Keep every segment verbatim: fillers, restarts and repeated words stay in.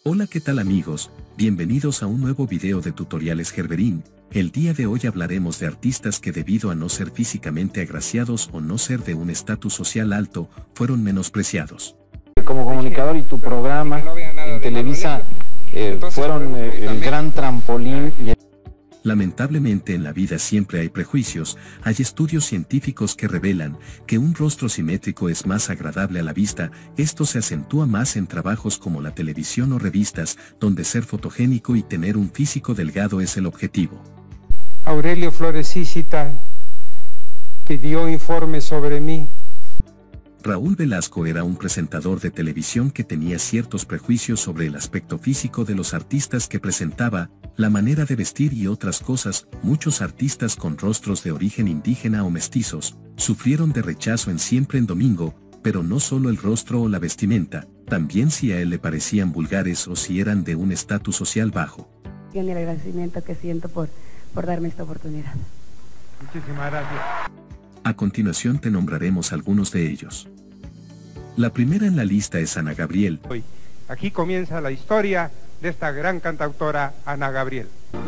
Hola, ¿qué tal amigos? Bienvenidos a un nuevo video de tutoriales Gerberín. El día de hoy hablaremos de artistas que debido a no ser físicamente agraciados o no ser de un estatus social alto, fueron menospreciados. Como comunicador y tu programa en Televisa eh, fueron eh, el gran trampolín. Lamentablemente en la vida siempre hay prejuicios. Hay estudios científicos que revelan que un rostro simétrico es más agradable a la vista. Esto se acentúa más en trabajos como la televisión o revistas, donde ser fotogénico y tener un físico delgado es el objetivo. Aurelio Floresísita pidió informes sobre mí. Raúl Velasco era un presentador de televisión que tenía ciertos prejuicios sobre el aspecto físico de los artistas que presentaba, la manera de vestir y otras cosas. Muchos artistas con rostros de origen indígena o mestizos sufrieron de rechazo en Siempre en Domingo, pero no solo el rostro o la vestimenta, también si a él le parecían vulgares o si eran de un estatus social bajo. Y el agradecimiento que siento por, por darme esta oportunidad. Muchísimas gracias. A continuación te nombraremos algunos de ellos. La primera en la lista es Ana Gabriel. Aquí comienza la historia de esta gran cantautora Ana Gabriel.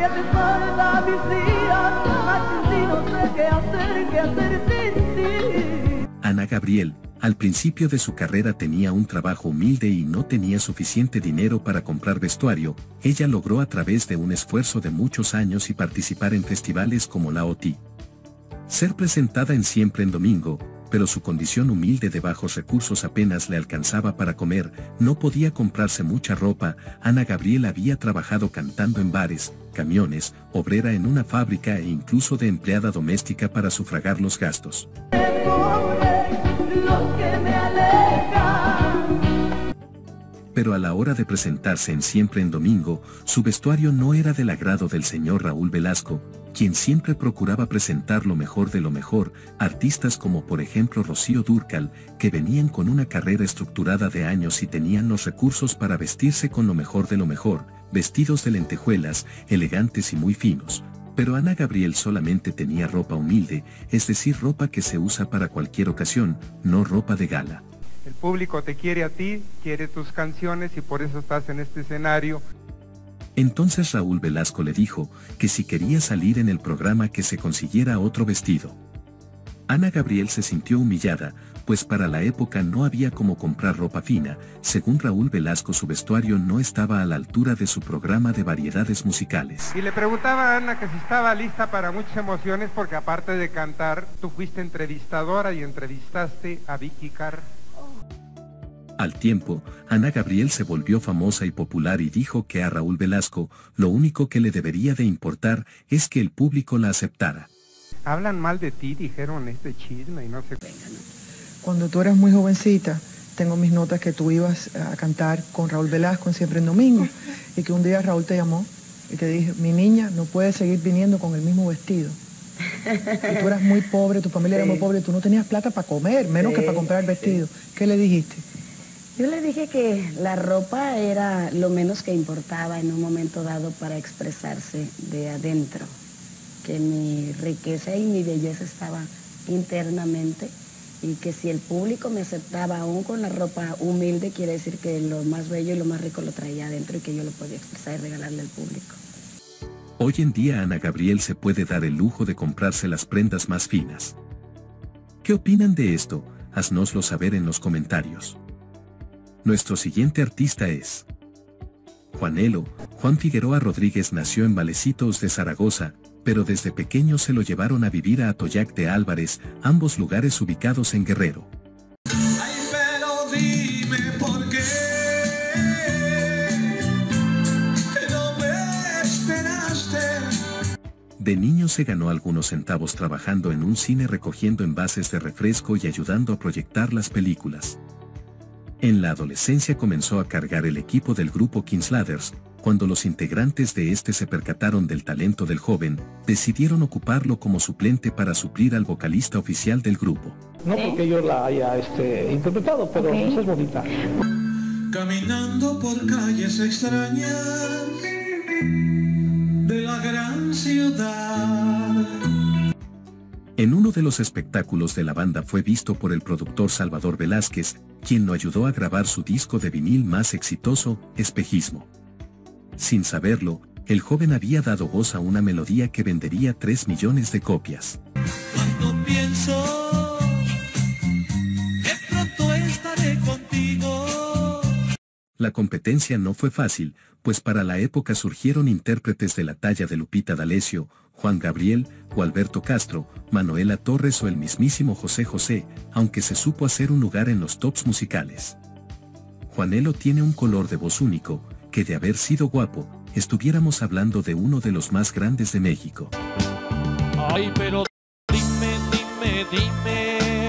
Ana Gabriel, al principio de su carrera tenía un trabajo humilde y no tenía suficiente dinero para comprar vestuario. Ella logró a través de un esfuerzo de muchos años y participar en festivales como la O T I. Ser presentada en Siempre en Domingo, pero su condición humilde de bajos recursos apenas le alcanzaba para comer, no podía comprarse mucha ropa. Ana Gabriel había trabajado cantando en bares, camiones, obrera en una fábrica e incluso de empleada doméstica para sufragar los gastos. Pero a la hora de presentarse en Siempre en Domingo, su vestuario no era del agrado del señor Raúl Velasco, quien siempre procuraba presentar lo mejor de lo mejor. Artistas como por ejemplo Rocío Dúrcal, que venían con una carrera estructurada de años y tenían los recursos para vestirse con lo mejor de lo mejor, vestidos de lentejuelas, elegantes y muy finos. Pero Ana Gabriel solamente tenía ropa humilde, es decir, ropa que se usa para cualquier ocasión, no ropa de gala. El público te quiere a ti, quiere tus canciones y por eso estás en este escenario. Entonces Raúl Velasco le dijo que si quería salir en el programa que se consiguiera otro vestido. Ana Gabriel se sintió humillada, pues para la época no había como comprar ropa fina. Según Raúl Velasco, su vestuario no estaba a la altura de su programa de variedades musicales. Y le preguntaba a Ana que si estaba lista para muchas emociones, porque aparte de cantar, tú fuiste entrevistadora y entrevistaste a Vicky Carr. Al tiempo, Ana Gabriel se volvió famosa y popular y dijo que a Raúl Velasco lo único que le debería de importar es que el público la aceptara. Hablan mal de ti, dijeron este chisme y no sé. Cuando tú eras muy jovencita, tengo mis notas que tú ibas a cantar con Raúl Velasco en Siempre en Domingo y que un día Raúl te llamó y te dijo, mi niña no puede seguir viniendo con el mismo vestido. Y tú eras muy pobre, tu familia sí. Era muy pobre, tú no tenías plata para comer, menos sí, que para comprar el vestido. Sí. ¿Qué le dijiste? Yo le dije que la ropa era lo menos que importaba en un momento dado para expresarse de adentro, que mi riqueza y mi belleza estaba internamente y que si el público me aceptaba aún con la ropa humilde, quiere decir que lo más bello y lo más rico lo traía adentro y que yo lo podía expresar y regalarle al público. Hoy en día Ana Gabriel se puede dar el lujo de comprarse las prendas más finas. ¿Qué opinan de esto? Haznoslo saber en los comentarios. Nuestro siguiente artista es Juanelo. Juan Figueroa Rodríguez nació en Valecitos de Zaragoza, pero desde pequeño se lo llevaron a vivir a Atoyac de Álvarez, ambos lugares ubicados en Guerrero. Ay, pero dime por qué no me esperaste. De niño se ganó algunos centavos trabajando en un cine recogiendo envases de refresco y ayudando a proyectar las películas. En la adolescencia comenzó a cargar el equipo del grupo Kings Ladders. Cuando los integrantes de este se percataron del talento del joven, decidieron ocuparlo como suplente para suplir al vocalista oficial del grupo. No porque yo la haya este, interpretado, pero okay. Esa es bonita. Caminando por calles extrañas de la gran ciudad. En uno de los espectáculos de la banda fue visto por el productor Salvador Velázquez, quien lo ayudó a grabar su disco de vinil más exitoso, Espejismo. Sin saberlo, el joven había dado voz a una melodía que vendería tres millones de copias. Cuando pienso que pronto estaré contigo. La competencia no fue fácil, pues para la época surgieron intérpretes de la talla de Lupita D'Alessio, Juan Gabriel, o Alberto Castro, Manuela Torres o el mismísimo José José, aunque se supo hacer un lugar en los tops musicales. Juanelo tiene un color de voz único, que de haber sido guapo, estuviéramos hablando de uno de los más grandes de México. Ay, pero dime, dime, dime.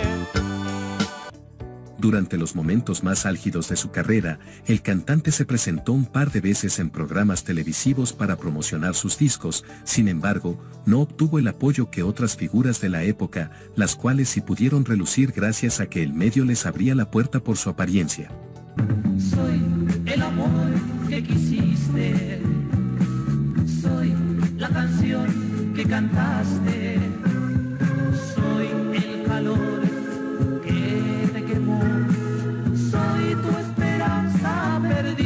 Durante los momentos más álgidos de su carrera, el cantante se presentó un par de veces en programas televisivos para promocionar sus discos, sin embargo, no obtuvo el apoyo que otras figuras de la época, las cuales sí pudieron relucir gracias a que el medio les abría la puerta por su apariencia. Soy el amor que quisiste, soy la canción que cantaste, soy el calor que te quemó, soy tu esperanza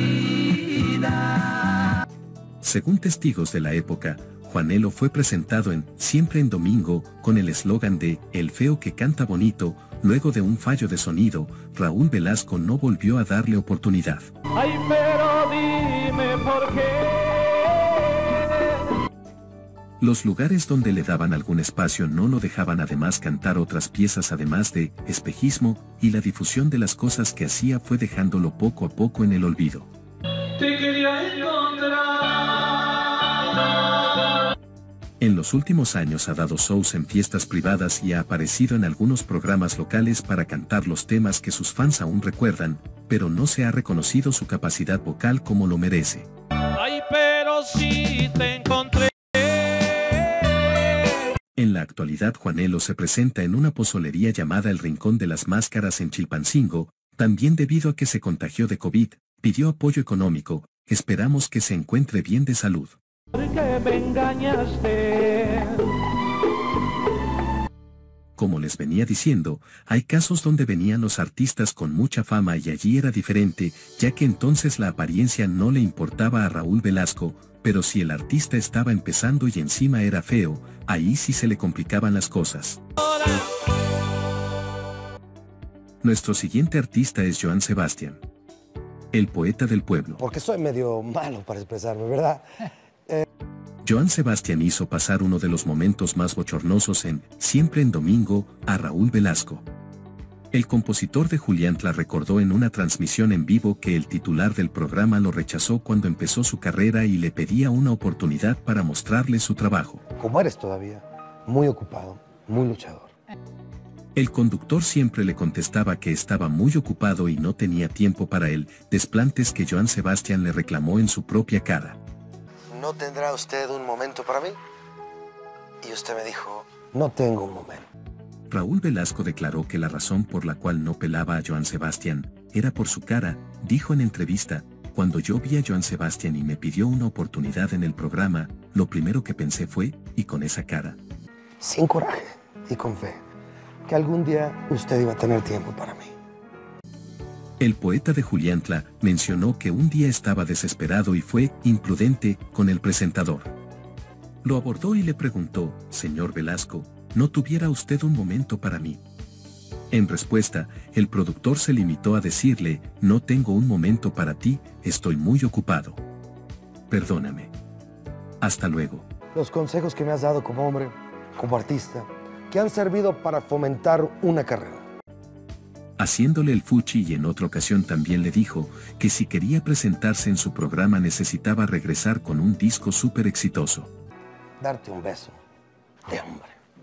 perdida. Según testigos de la época, Juanelo fue presentado en Siempre en Domingo, con el eslogan de El feo que canta bonito. Luego de un fallo de sonido, Raúl Velasco no volvió a darle oportunidad. Ay, pero dime por qué. Los lugares donde le daban algún espacio no lo dejaban además cantar otras piezas además de Espejismo, y la difusión de las cosas que hacía fue dejándolo poco a poco en el olvido. Te quería encontrar. En los últimos años ha dado shows en fiestas privadas y ha aparecido en algunos programas locales para cantar los temas que sus fans aún recuerdan, pero no se ha reconocido su capacidad vocal como lo merece. Ay, pero sí te encontré. En la actualidad Juanelo se presenta en una pozolería llamada El Rincón de las Máscaras en Chilpancingo, también debido a que se contagió de COVID, pidió apoyo económico, esperamos que se encuentre bien de salud. Porque me engañaste. Como les venía diciendo, hay casos donde venían los artistas con mucha fama y allí era diferente, ya que entonces la apariencia no le importaba a Raúl Velasco, pero si el artista estaba empezando y encima era feo, ahí sí se le complicaban las cosas. Nuestro siguiente artista es Joan Sebastián, el poeta del pueblo. Porque soy medio malo para expresarme, ¿verdad? Joan Sebastián hizo pasar uno de los momentos más bochornosos en Siempre en Domingo a Raúl Velasco. El compositor de Juliantla recordó en una transmisión en vivo que el titular del programa lo rechazó cuando empezó su carrera y le pedía una oportunidad para mostrarle su trabajo. Como eres todavía, muy ocupado, muy luchador. El conductor siempre le contestaba que estaba muy ocupado y no tenía tiempo para él, desplantes que Joan Sebastián le reclamó en su propia cara. ¿No tendrá usted un momento para mí? Y usted me dijo, no tengo un momento. Raúl Velasco declaró que la razón por la cual no pelaba a Joan Sebastián era por su cara. Dijo en entrevista, cuando yo vi a Joan Sebastián y me pidió una oportunidad en el programa, lo primero que pensé fue, y con esa cara. Sin coraje y con fe, que algún día usted iba a tener tiempo para mí. El poeta de Juliantla mencionó que un día estaba desesperado y fue imprudente con el presentador. Lo abordó y le preguntó, señor Velasco, ¿no tuviera usted un momento para mí? En respuesta, el productor se limitó a decirle, no tengo un momento para ti, estoy muy ocupado. Perdóname. Hasta luego. Los consejos que me has dado como hombre, como artista, que han servido para fomentar una carrera. Haciéndole el fuchi, y en otra ocasión también le dijo que si quería presentarse en su programa necesitaba regresar con un disco súper exitoso. Darte un beso de hombre.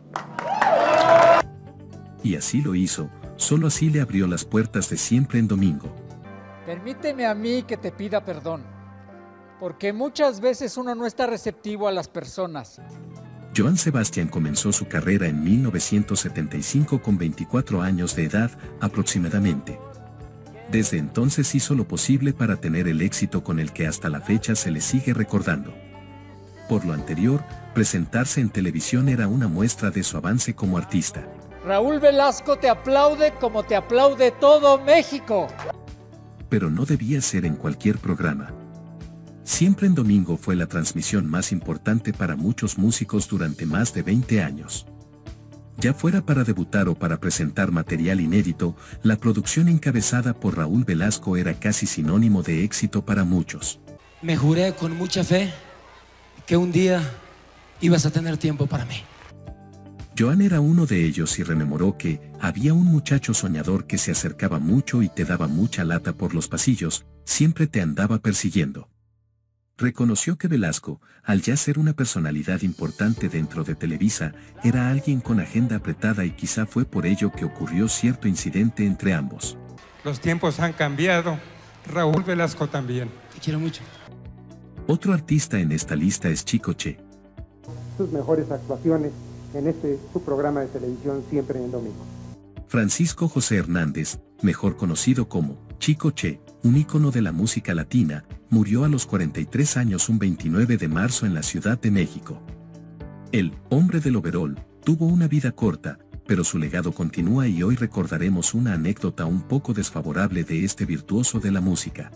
Y así lo hizo, solo así le abrió las puertas de Siempre en Domingo. Permíteme a mí que te pida perdón, porque muchas veces uno no está receptivo a las personas. Joan Sebastián comenzó su carrera en mil novecientos setenta y cinco con veinticuatro años de edad, aproximadamente. Desde entonces hizo lo posible para tener el éxito con el que hasta la fecha se le sigue recordando. Por lo anterior, presentarse en televisión era una muestra de su avance como artista. Raúl Velasco te aplaude como te aplaude todo México. Pero no debía ser en cualquier programa. Siempre en Domingo fue la transmisión más importante para muchos músicos durante más de veinte años. Ya fuera para debutar o para presentar material inédito, la producción encabezada por Raúl Velasco era casi sinónimo de éxito para muchos. Me juré con mucha fe que un día ibas a tener tiempo para mí. Joan era uno de ellos y rememoró que había un muchacho soñador que se acercaba mucho y te daba mucha lata por los pasillos, siempre te andaba persiguiendo. Reconoció que Velasco, al ya ser una personalidad importante dentro de Televisa, era alguien con agenda apretada y quizá fue por ello que ocurrió cierto incidente entre ambos. Los tiempos han cambiado, Raúl Velasco también. Te quiero mucho. Otro artista en esta lista es Chico Che. Sus mejores actuaciones en este su programa de televisión Siempre en Domingo. Francisco José Hernández, mejor conocido como Chico Che, un ícono de la música latina, murió a los cuarenta y tres años un veintinueve de marzo en la Ciudad de México. El hombre del overol tuvo una vida corta, pero su legado continúa y hoy recordaremos una anécdota un poco desfavorable de este virtuoso de la música.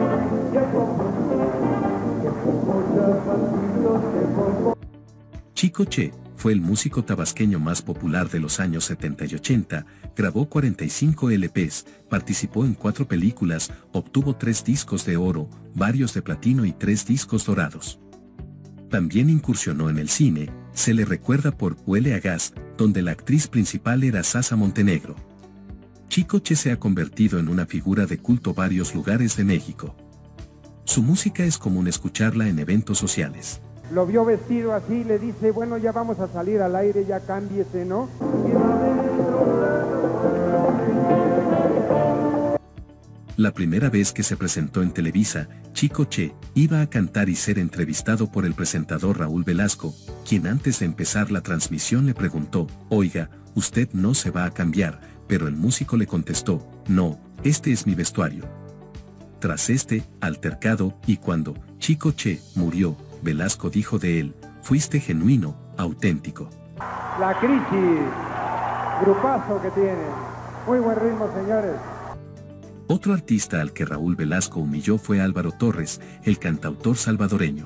Chico Che fue el músico tabasqueño más popular de los años setenta y ochenta, grabó cuarenta y cinco L Pes, participó en cuatro películas, obtuvo tres discos de oro, varios de platino y tres discos dorados. También incursionó en el cine, se le recuerda por Huele a gas, donde la actriz principal era Sasa Montenegro. Chico Che se ha convertido en una figura de culto en varios lugares de México. Su música es común escucharla en eventos sociales. Lo vio vestido así, le dice, bueno, ya vamos a salir al aire, ya cámbiese, ¿no? La primera vez que se presentó en Televisa, Chico Che iba a cantar y ser entrevistado por el presentador Raúl Velasco, quien antes de empezar la transmisión le preguntó, oiga, usted no se va a cambiar, pero el músico le contestó, no, este es mi vestuario. Tras este altercado, y cuando Chico Che murió, Velasco dijo de él, fuiste genuino, auténtico. La Crisis, grupazo que tiene. Muy buen ritmo, señores. Otro artista al que Raúl Velasco humilló fue Álvaro Torres, el cantautor salvadoreño.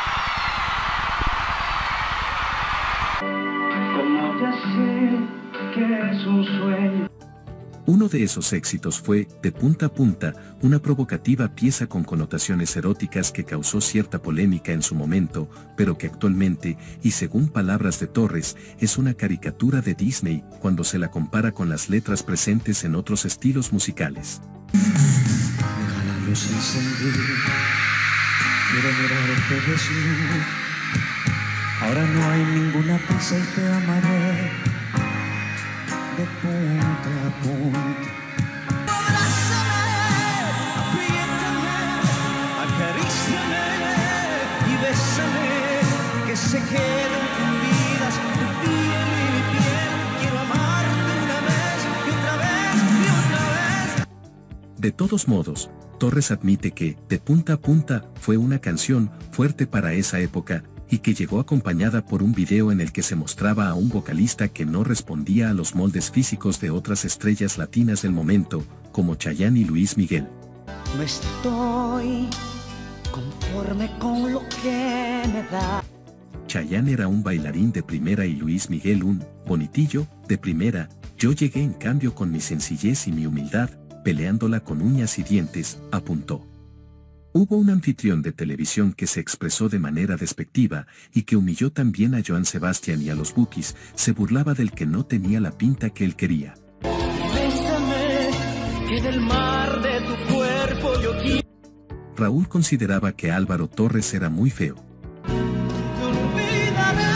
Como ya sé que es un sueño. Uno de esos éxitos fue, De punta a punta, una provocativa pieza con connotaciones eróticas que causó cierta polémica en su momento, pero que actualmente, y según palabras de Torres, es una caricatura de Disney cuando se la compara con las letras presentes en otros estilos musicales. Deja la luz encendida, quiero mirarte desnudo. Ahora no hay ninguna prisa y te amaré. De punta a punta. Abrázame, apriétame, acaríciame y bésame, que se queden fundidas tu piel y mi piel. Quiero amarte una vez y otra vez y otra vez. De todos modos, Torres admite que De punta a punta fue una canción fuerte para esa época, y que llegó acompañada por un video en el que se mostraba a un vocalista que no respondía a los moldes físicos de otras estrellas latinas del momento, como Chayanne y Luis Miguel. No estoy conforme con lo que me da. Chayanne era un bailarín de primera y Luis Miguel un bonitillo de primera. Yo llegué en cambio con mi sencillez y mi humildad, peleándola con uñas y dientes, apuntó. Hubo un anfitrión de televisión que se expresó de manera despectiva y que humilló también a Joan Sebastián y a los Bukis, se burlaba del que no tenía la pinta que él quería. Bésame, que del mar de tu cuerpo yo quiero. Raúl consideraba que Álvaro Torres era muy feo. Olvídame,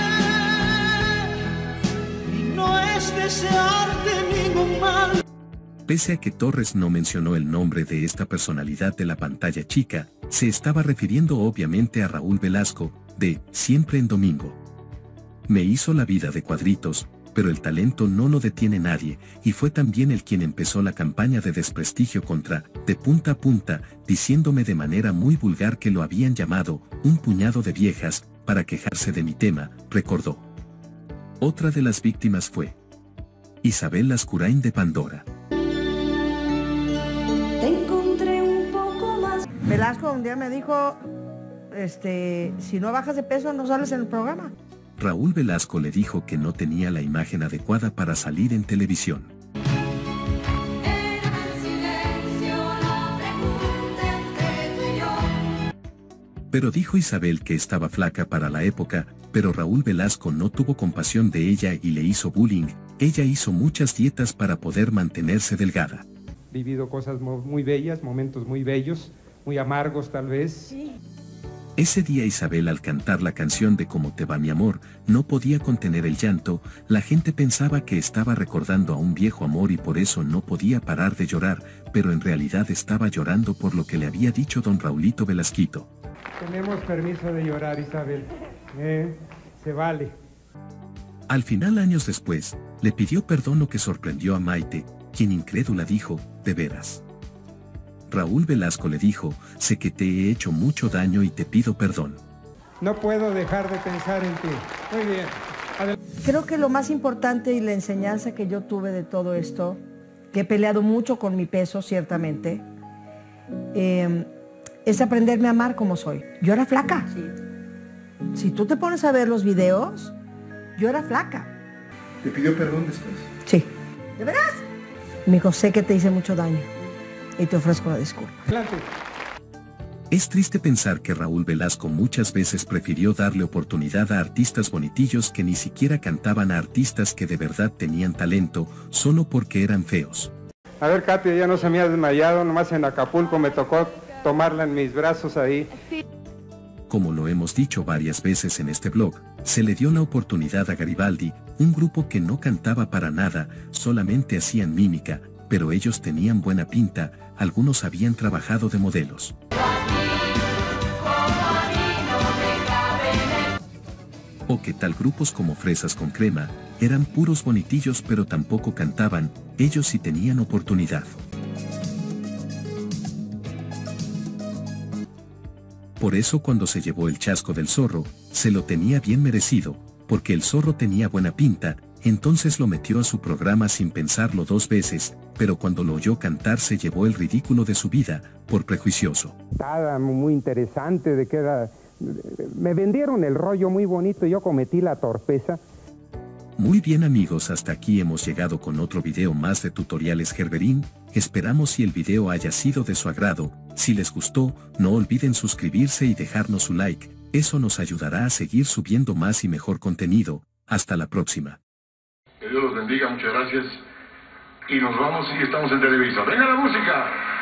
y no es desearte ningún mal. Pese a que Torres no mencionó el nombre de esta personalidad de la pantalla chica, se estaba refiriendo obviamente a Raúl Velasco, de Siempre en Domingo. Me hizo la vida de cuadritos, pero el talento no lo detiene nadie, y fue también el quien empezó la campaña de desprestigio contra De punta a punta, diciéndome de manera muy vulgar que lo habían llamado un puñado de viejas, para quejarse de mi tema, recordó. Otra de las víctimas fue Isabel Lascurain de Pandora. Te encontré un poco más. Velasco un día me dijo, este, si no bajas de peso no sales en el programa. Raúl Velasco le dijo que no tenía la imagen adecuada para salir en televisión. Pero dijo Isabel que estaba flaca para la época, pero Raúl Velasco no tuvo compasión de ella y le hizo bullying. Ella hizo muchas dietas para poder mantenerse delgada. He vivido cosas muy bellas, momentos muy bellos, muy amargos tal vez. Sí. Ese día Isabel, al cantar la canción de Cómo te va mi amor, no podía contener el llanto. La gente pensaba que estaba recordando a un viejo amor y por eso no podía parar de llorar, pero en realidad estaba llorando por lo que le había dicho don Raulito Velasquito. Tenemos permiso de llorar, Isabel. Eh, se vale. Al final, años después, le pidió perdón, lo que sorprendió a Maite, quien incrédula dijo, ¿de veras? Raúl Velasco le dijo, sé que te he hecho mucho daño y te pido perdón. No puedo dejar de pensar en ti. Muy bien. Adel- Creo que lo más importante y la enseñanza que yo tuve de todo esto, que he peleado mucho con mi peso, ciertamente, eh, es aprenderme a amar como soy. Yo era flaca. Sí. Si tú te pones a ver los videos, yo era flaca. ¿Te pidió perdón después? Sí. ¿De veras? Me dijo, sé que te hice mucho daño y te ofrezco la disculpa. Adelante. Es triste pensar que Raúl Velasco muchas veces prefirió darle oportunidad a artistas bonitillos que ni siquiera cantaban, a artistas que de verdad tenían talento, solo porque eran feos. A ver, Katia, ya no se me ha desmayado, nomás en Acapulco me tocó tomarla en mis brazos ahí. Como lo hemos dicho varias veces en este blog, se le dio la oportunidad a Garibaldi, un grupo que no cantaba para nada, solamente hacían mímica, pero ellos tenían buena pinta, algunos habían trabajado de modelos. O qué tal grupos como Fresas con Crema, eran puros bonitillos pero tampoco cantaban, ellos sí tenían oportunidad. Por eso cuando se llevó el chasco del Zorro, se lo tenía bien merecido, porque el Zorro tenía buena pinta, entonces lo metió a su programa sin pensarlo dos veces, pero cuando lo oyó cantar se llevó el ridículo de su vida, por prejuicioso. Nada muy interesante, de que era... Me vendieron el rollo muy bonito y yo cometí la torpeza. Muy bien amigos, hasta aquí hemos llegado con otro video más de Tutoriales Gerberín. Esperamos si el video haya sido de su agrado. Si les gustó, no olviden suscribirse y dejarnos su like, eso nos ayudará a seguir subiendo más y mejor contenido. Hasta la próxima. Que Dios los bendiga, muchas gracias. Y nos vamos y estamos en Televisa. ¡Venga la música!